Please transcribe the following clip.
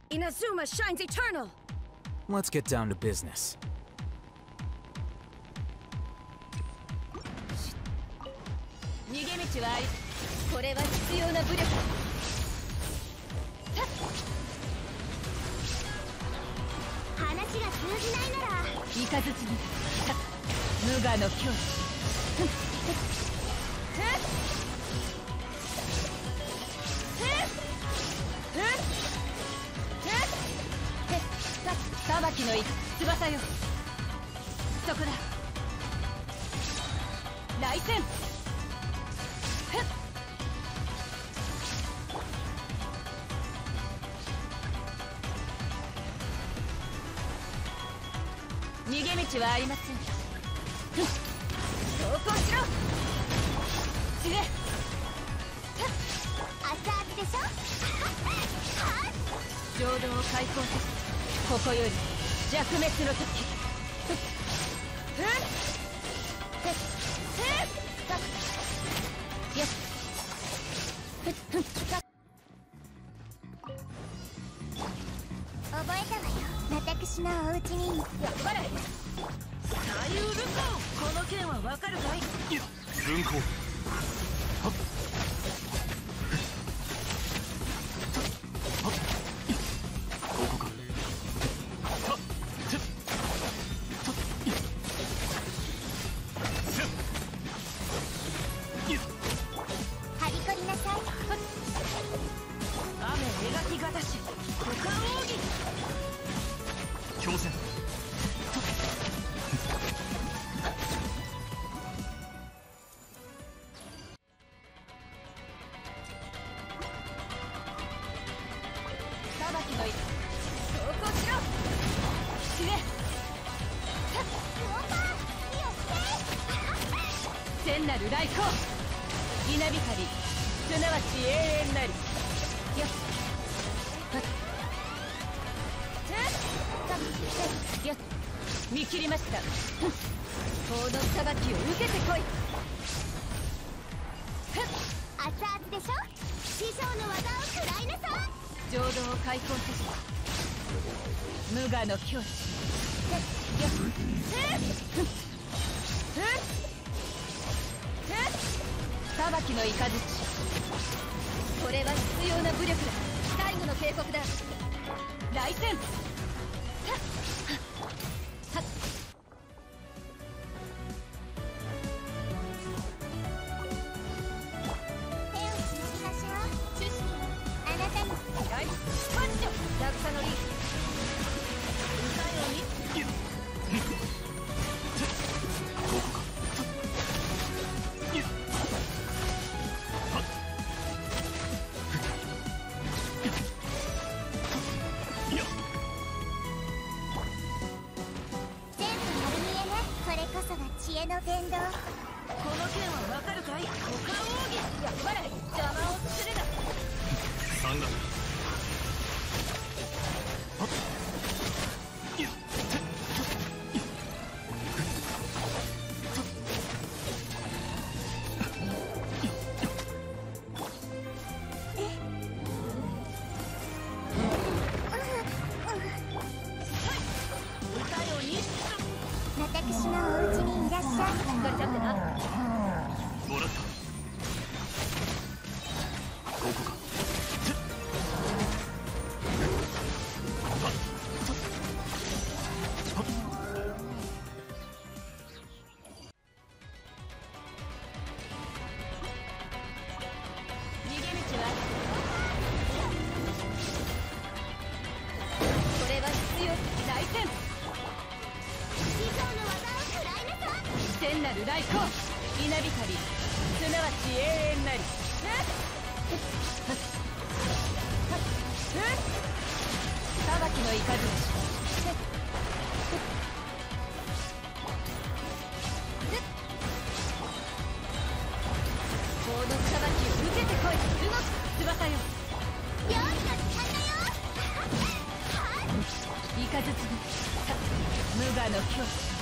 Inazuma shines eternal! Let's get down to business. 逃げ道はあり、これは必要な武力。 話が通じないならイカズチに無我の境地。裁きの翼よ、そこだ。来戦。逃げ道はありません。投降しろ。死ね。 熱々でしょ浄土を開放せし、ここより弱滅の時。よし。 覚えたわよ。私のお家に。 やっぱり左右ルコ、この件はわかるかい？ ルンコ。 はびこりなさい。 雨描きがたし、股間奥義。 強戦。 裁きの投降しろ。死ね。聖なる来光、稲光、すなわち永遠なり。よし。よし、見切りました。法の裁きを受けてこい。 熱々でしょ。師匠の技を食らいなさい。 浄土を開放せし、無我の境地。よし。裁きの雷。これは必要な武力だ。最後の警告だ。来戦。 手をつなぎましょう。シュシあなたに。 はい、マッチョ落下のリー。歌よに。 全部丸見えね。これこそが知恵の伝道。 この件はわかるかい？股間奥義。やっぱり邪魔をするな。 三だ。 歌よに。 私のお家にいらっしゃい。 しっかり立ってな。 もらった。ここか。 逃げ道はこれは必要。来戦。 師匠の技を食らいなさい。 聖なる来光、稲光、すなわち永遠なり。裁きの雷。法の裁きを受けてこい。動く翼よ。 料理の時間だよ。 イカズチに無我の境地。